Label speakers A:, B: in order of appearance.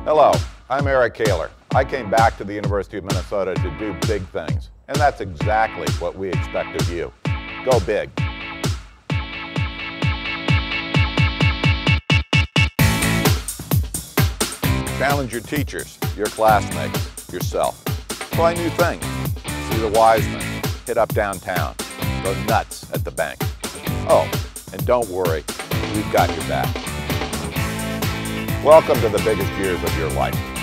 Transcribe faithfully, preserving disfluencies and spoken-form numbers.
A: Hello, I'm Eric Kaler. I came back to the University of Minnesota to do big things, and that's exactly what we expect of you. Go big. Challenge your teachers, your classmates, yourself. Try new things. See the Wiseman. Hit up downtown. Go nuts at the bank. Oh, and don't worry, we've got your back. Welcome to the biggest years of your life.